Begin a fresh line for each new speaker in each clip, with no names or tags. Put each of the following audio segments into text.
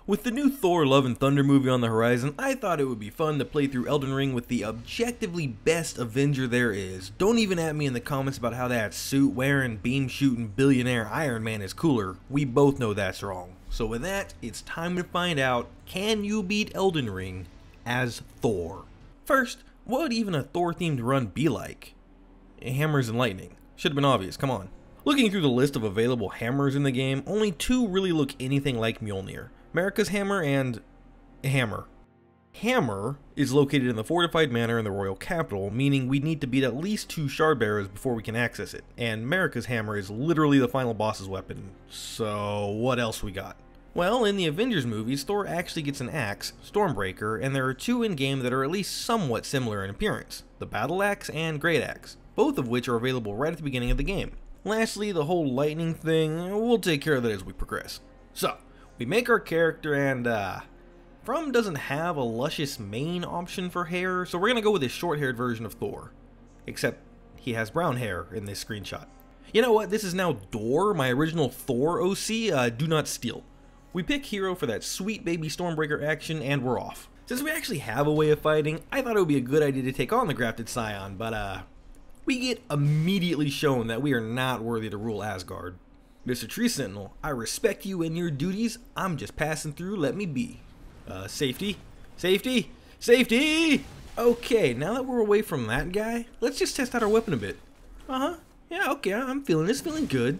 With the new Thor Love and Thunder movie on the horizon, I thought it would be fun to play through Elden Ring with the objectively best Avenger there is. Don't even at me in the comments about how that suit-wearing, beam-shooting billionaire Iron Man is cooler. We both know that's wrong. So with that, it's time to find out, can you beat Elden Ring as Thor? First, what would even a Thor-themed run be like? Hammers and lightning. Should have been obvious, come on. Looking through the list of available hammers in the game, only two really look anything like Mjolnir. Marika's hammer and hammer. Hammer is located in the fortified manor in the royal capital, meaning we need to beat at least 2 shard bearers before we can access it, and Marika's hammer is literally the final boss's weapon. So what else we got? Well, in the Avengers movies, Thor actually gets an axe, Stormbreaker, and there are 2 in-game that are at least somewhat similar in appearance, the Battle Axe and Great Axe, both of which are available right at the beginning of the game. Lastly, the whole lightning thing, we'll take care of that as we progress. So, we make our character and, From doesn't have a luscious mane option for hair, so we're gonna go with a short-haired version of Thor. Except, he has brown hair in this screenshot. You know what, this is now Dor, my original Thor OC, do not steal. We pick Hero for that sweet baby Stormbreaker action, and we're off. Since we actually have a way of fighting, I thought it would be a good idea to take on the Grafted Scion, but we get immediately shown that we are not worthy to rule Asgard. Mr. Tree Sentinel, I respect you and your duties, I'm just passing through, let me be. Safety? Safety? Safety! Okay, now that we're away from that guy, let's just test out our weapon a bit. Yeah, okay, I'm feeling this, feeling good.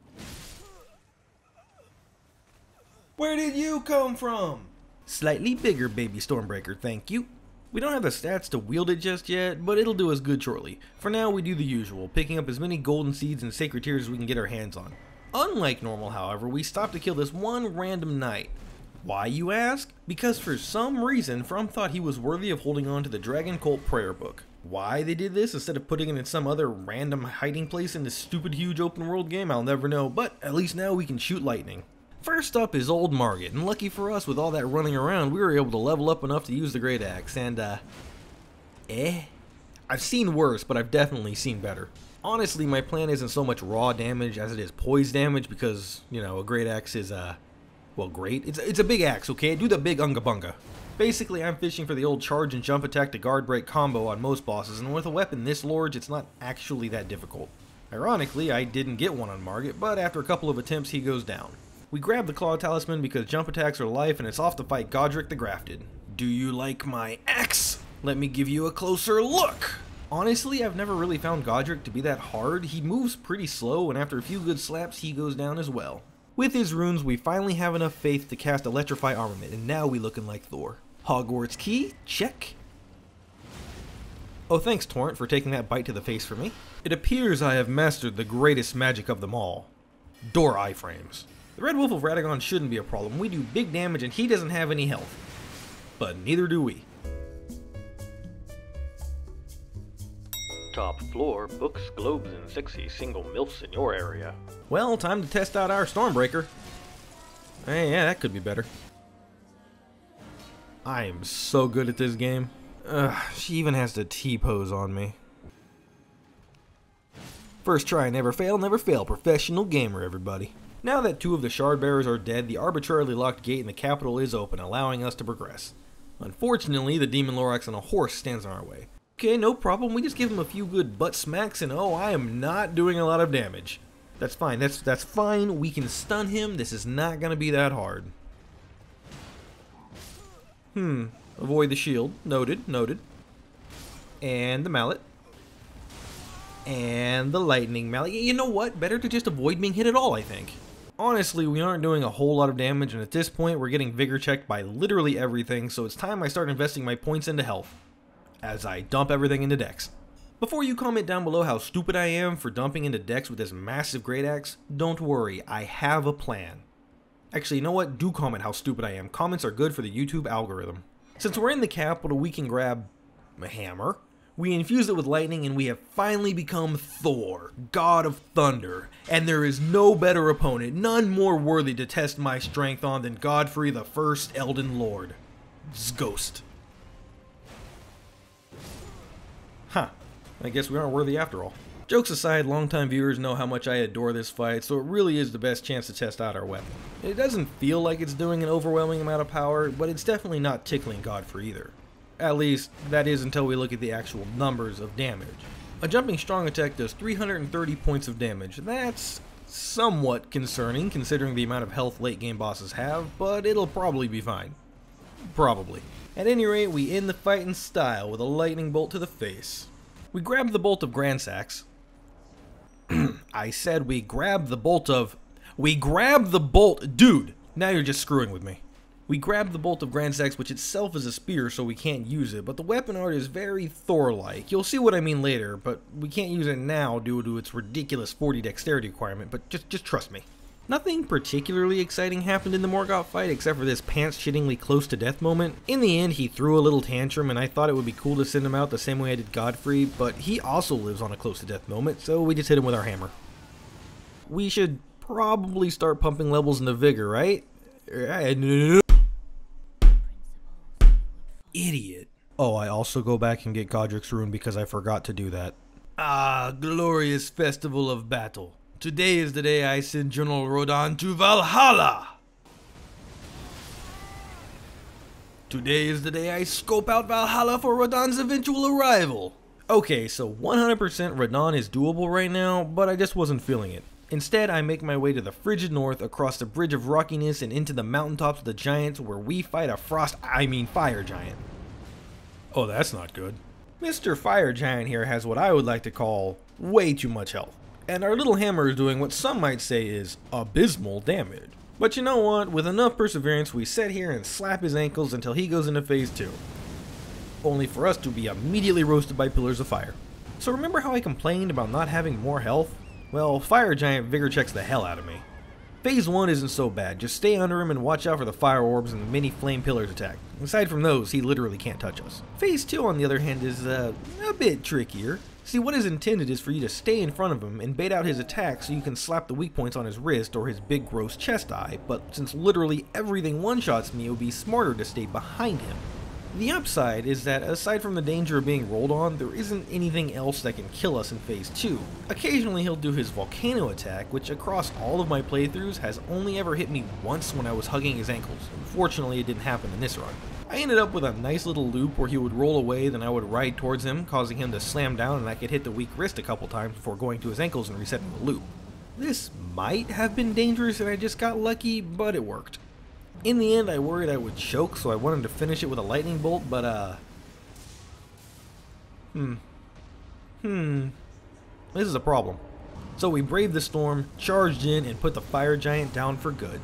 Where did you come from? Slightly bigger baby Stormbreaker, thank you. We don't have the stats to wield it just yet, but it'll do us good shortly. For now, we do the usual, picking up as many golden seeds and sacred tears as we can get our hands on. Unlike normal, however, we stop to kill this one random knight. Why, you ask? Because for some reason, From thought he was worthy of holding on to the Dragon Cult prayer book. Why they did this instead of putting it in some other random hiding place in this stupid huge open world game, I'll never know, but at least now we can shoot lightning. First up is old Margit, and lucky for us with all that running around, we were able to level up enough to use the Great Axe, and I've seen worse, but I've definitely seen better. Honestly, my plan isn't so much raw damage as it is poise damage because, you know, a Great Axe is, well, great. It's a big axe, okay? Do the big unga bunga. Basically, I'm fishing for the old charge and jump attack to guard break combo on most bosses, and with a weapon this large, it's not actually that difficult. Ironically, I didn't get one on Margit, but after a couple of attempts, he goes down. We grab the Claw Talisman because jump attacks are life and it's off to fight Godric the Grafted. Do you like my axe? Let me give you a closer look! Honestly, I've never really found Godric to be that hard. He moves pretty slow and after a few good slaps, he goes down as well. With his runes, we finally have enough faith to cast Electrify Armament and now we looking like Thor. Hogwarts key? Check. Oh, thanks Torrent for taking that bite to the face for me. It appears I have mastered the greatest magic of them all. Door iframes. The Red Wolf of Radagon shouldn't be a problem. We do big damage and he doesn't have any health. But neither do we.
Top floor, books, globes, and sexy single MILFs in your area.
Well, time to test out our Stormbreaker. Hey, yeah, that could be better. I am so good at this game. She even has to T-pose on me. First try, never fail, professional gamer, everybody. Now that 2 of the shard bearers are dead, the arbitrarily locked gate in the capital is open, allowing us to progress. Unfortunately, the Demon Lorax on a horse stands in our way. Okay, no problem, we just give him a few good butt smacks and oh, I am not doing a lot of damage. That's fine, that's fine, we can stun him, this is not gonna be that hard. Avoid the shield, noted. And the mallet. And the lightning mallet. You know what, better to just avoid being hit at all, I think. Honestly, we aren't doing a whole lot of damage, and at this point, we're getting vigor checked by literally everything, so it's time I start investing my points into health, as I dump everything into Dex. Before you comment down below how stupid I am for dumping into Dex with this massive Great Axe, don't worry, I have a plan. Actually, you know what? Do comment how stupid I am. Comments are good for the YouTube algorithm. Since we're in the capital, we can grab a hammer. We infuse it with lightning and we have finally become Thor, God of Thunder, and there is no better opponent, none more worthy to test my strength on than Godfrey the First Elden Lord. Ghost. Huh, I guess we aren't worthy after all. Jokes aside, longtime viewers know how much I adore this fight, so it really is the best chance to test out our weapon. It doesn't feel like it's doing an overwhelming amount of power, but it's definitely not tickling Godfrey either. At least, that is until we look at the actual numbers of damage. A jumping strong attack does 330 points of damage. That's somewhat concerning considering the amount of health late game bosses have, but it'll probably be fine. Probably. At any rate, we end the fight in style with a lightning bolt to the face. We grab the bolt of Grandsax. I said we grab the bolt of... We grab the bolt... Dude! Now you're just screwing with me. We grab the bolt of Grandsax, which itself is a spear, so we can't use it, but the weapon art is very Thor-like. You'll see what I mean later, but we can't use it now due to its ridiculous 40 dexterity requirement, but just trust me. Nothing particularly exciting happened in the Morgoth fight except for this pants-shittingly close-to-death moment. In the end, he threw a little tantrum, and I thought it would be cool to send him out the same way I did Godfrey, but he also lives on a close-to-death moment, so we just hit him with our hammer. We should probably start pumping levels into Vigor, right? Idiot. Oh, I also go back and get Godric's Rune because I forgot to do that. Ah, glorious festival of battle. Today is the day I send General Rodan to Valhalla! Today is the day I scope out Valhalla for Rodan's eventual arrival! Okay, so 100% Rodan is doable right now, but I just wasn't feeling it. Instead, I make my way to the frigid north, across the Bridge of Rockiness and into the mountaintops of the Giants where we fight a fire giant. Oh, that's not good. Mr. Fire Giant here has what I would like to call way too much health. And our little hammer is doing what some might say is abysmal damage. But you know what, with enough perseverance we sit here and slap his ankles until he goes into phase 2. Only for us to be immediately roasted by pillars of fire. So remember how I complained about not having more health? Well, Fire Giant vigor checks the hell out of me. Phase 1 isn't so bad, just stay under him and watch out for the fire orbs and the mini flame pillars attack. Aside from those, he literally can't touch us. Phase 2 on the other hand is a bit trickier. See, what is intended is for you to stay in front of him and bait out his attack so you can slap the weak points on his wrist or his big gross chest eye, but since literally everything one-shots me, it would be smarter to stay behind him. The upside is that aside from the danger of being rolled on, there isn't anything else that can kill us in phase 2. Occasionally he'll do his volcano attack, which across all of my playthroughs has only ever hit me once when I was hugging his ankles. Unfortunately, it didn't happen in this run. I ended up with a nice little loop where he would roll away, then I would ride towards him, causing him to slam down, and I could hit the weak wrist a couple times before going to his ankles and resetting the loop. This might have been dangerous and I just got lucky, but it worked. In the end, I worried I would choke, so I wanted to finish it with a lightning bolt, but this is a problem. So we braved the storm, charged in, and put the fire giant down for good.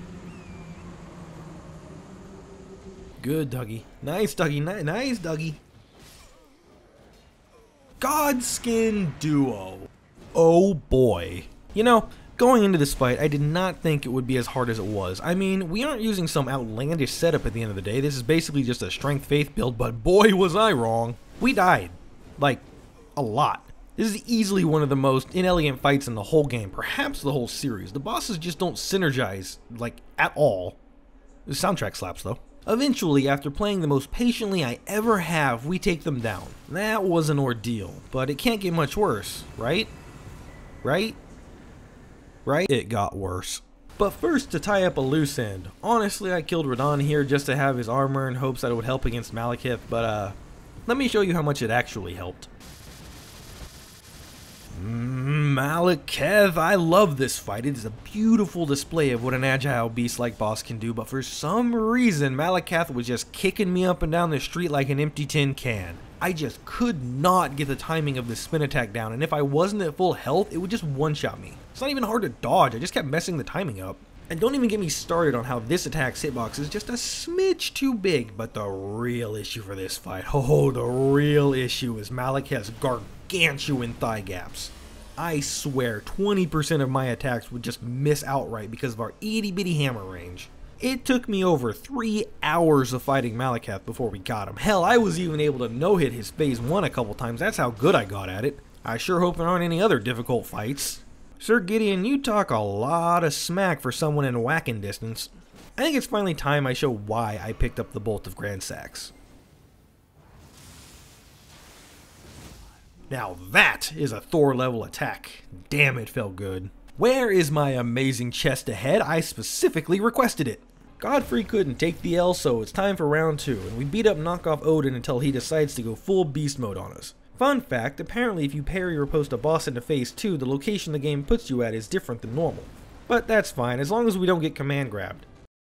Good, Dougie. Nice, Dougie. Nice, Dougie. Godskin Duo. Oh boy. You know, going into this fight, I did not think it would be as hard as it was. I mean, we aren't using some outlandish setup at the end of the day. This is basically just a strength faith build, but boy was I wrong. We died. Like, a lot. This is easily one of the most inelegant fights in the whole game, perhaps the whole series. The bosses just don't synergize, like, at all. The soundtrack slaps, though. Eventually, after playing the most patiently I ever have, we take them down. That was an ordeal, but it can't get much worse, right? Right? It got worse. But first, to tie up a loose end. Honestly, I killed Radon here just to have his armor in hopes that it would help against Malekith, but let me show you how much it actually helped. Malekith, I love this fight. It is a beautiful display of what an agile beast-like boss can do, but for some reason, Malekith was just kicking me up and down the street like an empty tin can. I just could not get the timing of the spin attack down, and if I wasn't at full health, it would just one-shot me. It's not even hard to dodge, I just kept messing the timing up. And don't even get me started on how this attack's hitbox is just a smidge too big, but the real issue for this fight, the real issue is Malekith's gargantuan thigh gaps. I swear 20% of my attacks would just miss outright because of our itty-bitty hammer range. It took me over 3 hours of fighting Malekith before we got him. Hell, I was even able to no-hit his phase 1 a couple times. That's how good I got at it. I sure hope there aren't any other difficult fights. Sir Gideon, you talk a lot of smack for someone in whacking distance. I think it's finally time I show why I picked up the Bolt of Grandsax. Now that is a Thor level attack. Damn, it felt good. Where is my amazing chest ahead? I specifically requested it. Godfrey couldn't take the L, so it's time for round 2, and we beat up knockoff Odin until he decides to go full beast mode on us. Fun fact, apparently if you parry or post a boss into phase 2, the location the game puts you at is different than normal. But that's fine, as long as we don't get command grabbed.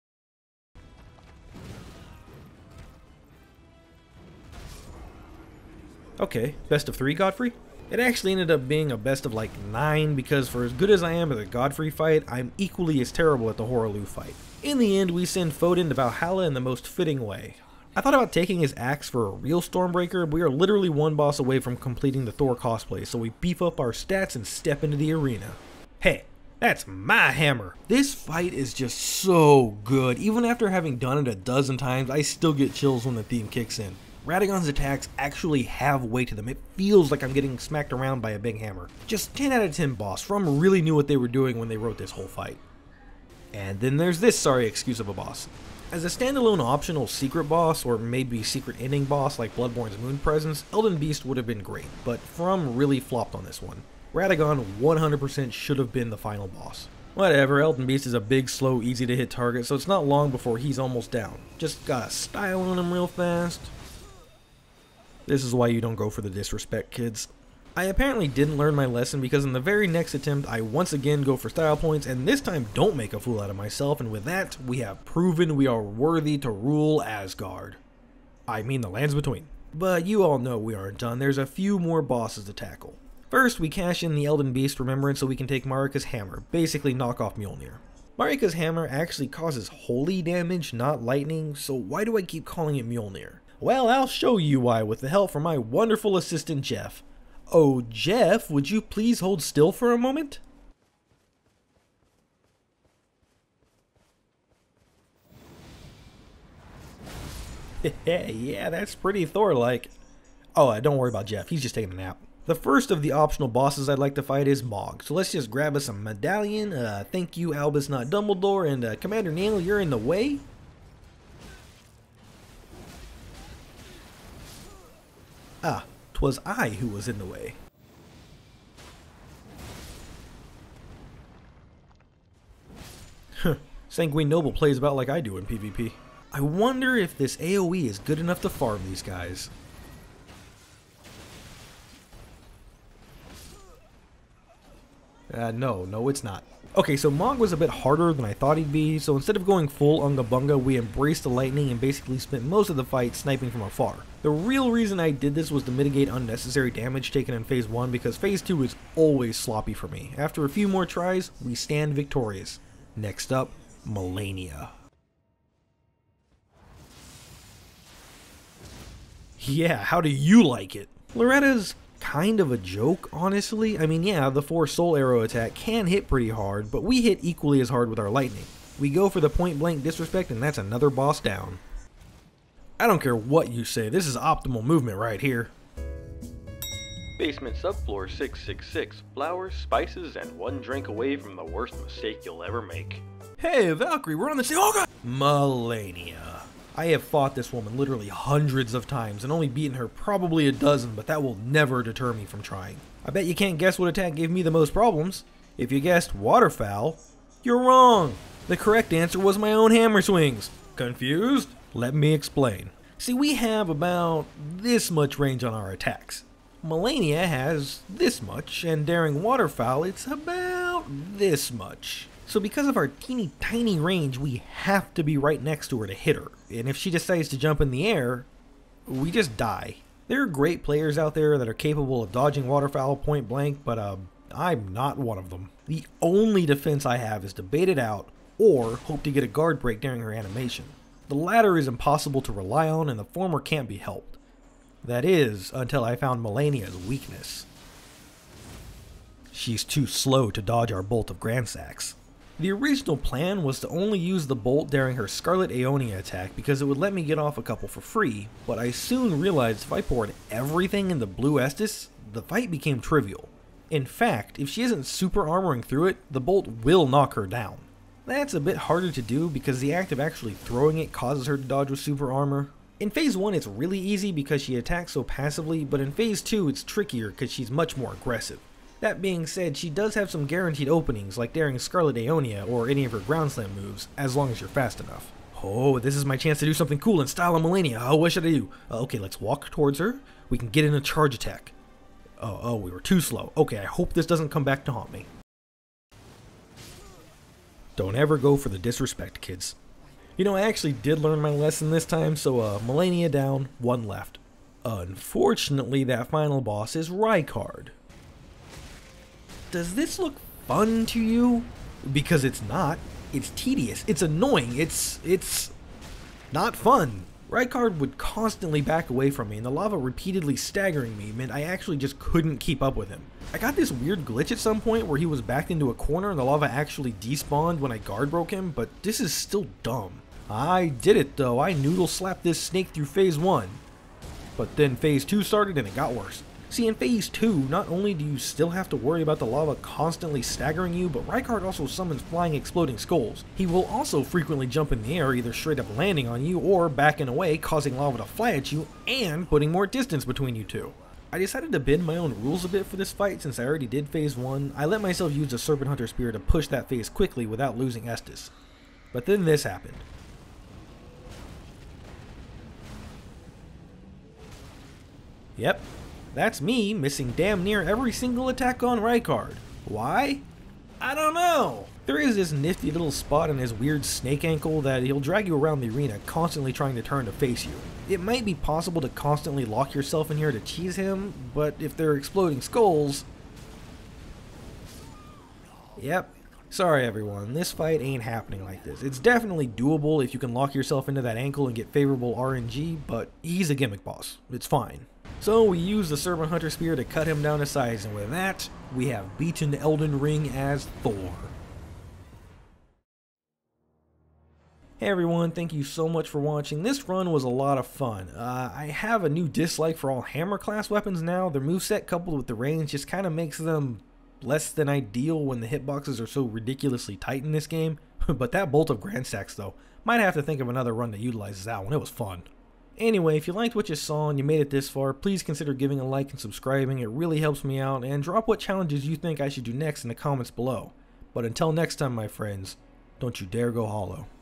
Okay, best of 3 Godfrey? It actually ended up being a best of like 9 because for as good as I am at the Godfrey fight, I'm equally as terrible at the Hoaraloo fight. In the end, we send Foden to Valhalla in the most fitting way. I thought about taking his axe for a real Stormbreaker, but we are literally one boss away from completing the Thor cosplay, so we beef up our stats and step into the arena. Hey, that's my hammer! This fight is just so good. Even after having done it a dozen times, I still get chills when the theme kicks in. Radagon's attacks actually have weight to them. It feels like I'm getting smacked around by a big hammer. Just 10 out of 10 boss. From really knew what they were doing when they wrote this whole fight. And then there's this sorry excuse of a boss. As a standalone optional secret boss, or maybe secret ending boss like Bloodborne's Moon Presence, Elden Beast would have been great, but From really flopped on this one. Radagon 100% should have been the final boss. Whatever, Elden Beast is a big, slow, easy to hit target, so it's not long before he's almost down. Just gotta style on him real fast. This is why you don't go for the disrespect, kids. I apparently didn't learn my lesson because in the very next attempt I once again go for style points and this time don't make a fool out of myself, and with that we have proven we are worthy to rule Asgard. I mean the lands between. But you all know we aren't done, there's a few more bosses to tackle. First we cash in the Elden Beast Remembrance so we can take Marika's Hammer, basically knock off Mjolnir. Marika's Hammer actually causes holy damage, not lightning, so why do I keep calling it Mjolnir? Well, I'll show you why with the help from my wonderful assistant Jeff. Oh, Jeff, would you please hold still for a moment? Yeah, that's pretty Thor-like. Oh, don't worry about Jeff, he's just taking a nap. The first of the optional bosses I'd like to fight is Mog, so let's just grab us a medallion, thank you Albus not Dumbledore, and Commander Neil, you're in the way? Ah, 'twas I who was in the way. Sanguine Noble plays about like I do in PvP. I wonder if this AoE is good enough to farm these guys. No, it's not. Okay, so Mog was a bit harder than I thought he'd be, so instead of going full Unga Bunga, we embraced the lightning and basically spent most of the fight sniping from afar. The real reason I did this was to mitigate unnecessary damage taken in Phase 1 because Phase 2 is always sloppy for me. After a few more tries, we stand victorious. Next up, Malenia. Yeah, how do you like it? Loretta's kind of a joke, honestly. I mean, yeah, the 4 soul arrow attack can hit pretty hard, but we hit equally as hard with our lightning. We go for the point blank disrespect and that's another boss down. I don't care what you say, this is optimal movement right here.
Basement subfloor 666. Flowers, spices, and 1 drink away from the worst mistake you'll ever make.
Hey, Valkyrie, we're on the same. Oh god! Malenia. I have fought this woman literally hundreds of times and only beaten her probably a dozen, but that will never deter me from trying. I bet you can't guess what attack gave me the most problems. If you guessed waterfowl, you're wrong. The correct answer was my own hammer swings. Confused? Let me explain. See, we have about this much range on our attacks. Malenia has this much, and daring waterfowl, it's about this much. So because of our teeny tiny range, we have to be right next to her to hit her. And if she decides to jump in the air, we just die. There are great players out there that are capable of dodging waterfowl point blank, but I'm not one of them. The only defense I have is to bait it out, or hope to get a guard break during her animation. The latter is impossible to rely on, and the former can't be helped. That is, until I found Malenia's weakness. She's too slow to dodge our bolt of Gransax. The original plan was to only use the bolt during her Scarlet Aeonia attack because it would let me get off a couple for free, but I soon realized if I poured everything into Blue Estus, the fight became trivial. In fact, if she isn't super armoring through it, the bolt will knock her down. That's a bit harder to do because the act of actually throwing it causes her to dodge with super armor. In phase 1 it's really easy because she attacks so passively, but in phase 2 it's trickier because she's much more aggressive. That being said, she does have some guaranteed openings like daring Scarlet Aeonia or any of her ground slam moves, as long as you're fast enough. Oh, this is my chance to do something cool in style of Melania. Oh, what should I do? Okay, let's walk towards her. We can get in a charge attack. Oh, we were too slow. Okay, I hope this doesn't come back to haunt me. Don't ever go for the disrespect, kids. You know, I actually did learn my lesson this time, so Melania down, 1 left. Unfortunately, that final boss is Rykard. Does this look fun to you? Because it's not. It's tedious. It's annoying. It's not fun. Rykard would constantly back away from me, and the lava repeatedly staggering me meant I actually just couldn't keep up with him. I got this weird glitch at some point where he was backed into a corner and the lava actually despawned when I guard broke him, but this is still dumb. I did it though. I noodle slapped this snake through phase 1. But then phase 2 started and it got worse. See, in phase 2, not only do you still have to worry about the lava constantly staggering you, but Rykard also summons flying exploding skulls. He will also frequently jump in the air, either straight up landing on you or backing away, causing lava to fly at you and putting more distance between you two. I decided to bend my own rules a bit for this fight since I already did phase 1. I let myself use the Serpent Hunter Spear to push that phase quickly without losing Estus. But then this happened. Yep. That's me missing damn near every single attack on Rykard. Why? I don't know. There is this nifty little spot in his weird snake ankle that he'll drag you around the arena constantly trying to turn to face you. It might be possible to constantly lock yourself in here to cheese him, but if they're exploding skulls... Yep. Sorry everyone, this fight ain't happening like this. It's definitely doable if you can lock yourself into that ankle and get favorable RNG, but he's a gimmick boss. It's fine. So we use the Serpent Hunter Spear to cut him down to size, and with that, we have beaten Elden Ring as Thor. Hey everyone, thank you so much for watching. This run was a lot of fun. I have a new dislike for all hammer class weapons now. Their moveset coupled with the range just kind of makes them less than ideal when the hitboxes are so ridiculously tight in this game. But that Bolt of Grand Stacks though, might have to think of another run that utilizes that one. It was fun. Anyway, if you liked what you saw and you made it this far, please consider giving a like and subscribing. It really helps me out, and drop what challenges you think I should do next in the comments below. But until next time, my friends, don't you dare go hollow.